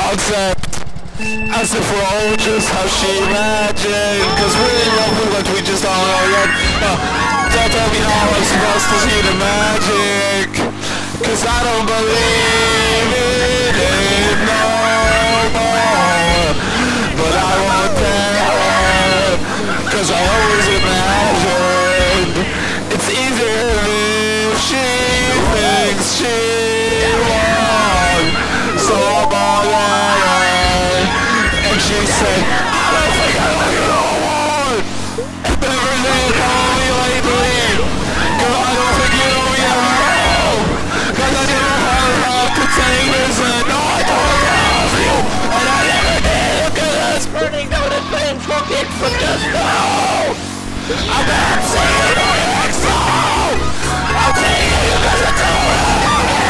concept. As if we're all just how she imagined. Cause we're in love with what we just don't know yet. Don't tell me how I'm supposed to see the magic. Cause I don't believe in it no more. But I won't tell. Cause I always imagined it's easier if she thinks she won. So I'm all in. And she said, I don't think I love you no more. And everything told me lately. Cause I don't think you know me at all. Cause I never had enough to take this and no, I don't love you. And I never did. Cause it's burning down the flames from just now. I'm not saying my ex-o. I'm taking you cause I don't love you.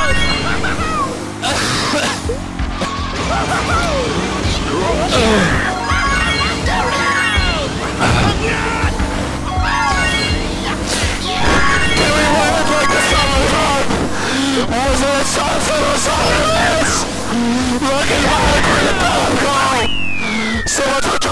Can we live like the summertime? Was it sunset or sunrise? Looking back where the bell go. So much for